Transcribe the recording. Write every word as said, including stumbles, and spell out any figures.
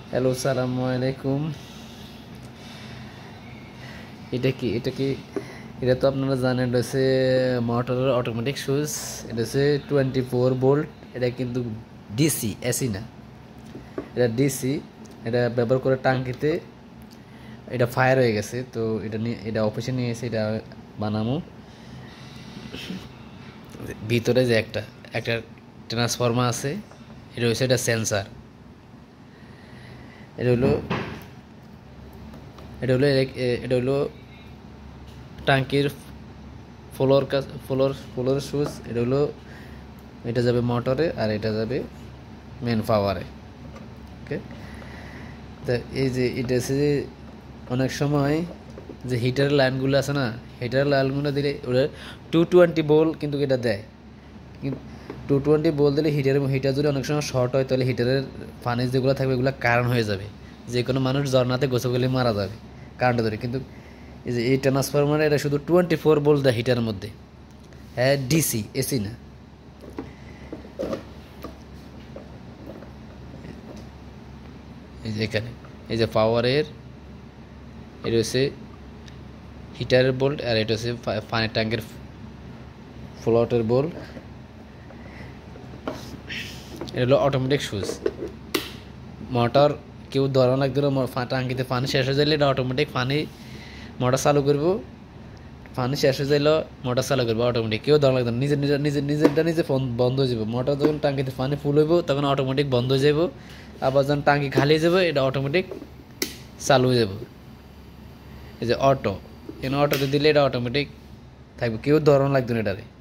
Hello, সালামু আলাইকুম। এটা কি এটা কি এটা তো আপনারা জানেন, এটা হচ্ছে মোটরের অটোমেটিক সুইচ। এটা হচ্ছে টোয়েন্টি ফোর ভোল্ট। এটা কিন্তু ডিসি, এসি না, এটা ডিসি। এটা ব্যবহার করে টাঙ্কিতে এটা ফায়ার হয়ে গেছে, তো এটা নিয়ে এটা অফিসে নিয়ে এসে এটা বানামো। ভিতরে যে একটা একটা ট্রান্সফর্মার আছে, এটা হচ্ছে এটা সেন্সার। এটা হলো এটা হলো এটা হলো টাঙ্কির ফ্লোর ফ্লোর ফ্লোর সুইচ। এটা হলো এটা যাবে মোটরে আর এটা যাবে মেন পাওয়ারে। ওকে, তা এই যে এটা হচ্ছে যে অনেক সময় যে হিটারের লাইনগুলো আছে না, হিটারের লাইনগুলো দিলে ওটা টু টোয়েন্টি বোল্ট কিন্তু এটা দেয়। কিন্তু টু টোয়েন্টি বোল্ট দিলে হিটারের হিটার যদি অনেক সময় শর্ট হয়, তাহলে হিটারের ফানিজ যেগুলো থাকবে এগুলো কারণ হয়ে যাবে, যে কোনো মানুষ ঝর্নাতে গোসল করলে মারা যাবে কারেন্টে ধরে। কিন্তু এই যে এই ট্রান্সফরমার এটা শুধু টোয়েন্টি ফোর বোল্ট দেয় হিটারের মধ্যে। হ্যাঁ, ডিসি, এসি না। এই যে এখানে এই যে পাওয়ারের এটা হচ্ছে হিটারের বোল্ট, আর এটা হচ্ছে পানির ট্যাঙ্কের ফ্লোটের বোল্ট। এটা হলো অটোমেটিক সুইচ। মোটর কেউ ধরা লাগবে না, টাঙ্কিতে পানি শেষ হয়ে যাইলে এটা অটোমেটিক পানি মোটর চালু করবো। পানি শেষ হয়ে যাইলে মোটর চালু করবো অটোমেটিক, কেউ ধরা লাগবে না। নিজের নিজের নিজের নিজেরটা নিজে বন্ধ হয়ে যাবো। মোটর যখন টাঙ্কিতে পানি ফুল হইব তখন অটোমেটিক বন্ধ হয়ে যাব। আবার যখন টাঙ্কি খালি হয়ে যাবে এটা অটোমেটিক চালু হয়ে যাব। এই যে অটো, এখানে অটোতে দিলে এটা অটোমেটিক থাকবে, কেউ ধরন লাগবে না এটারে।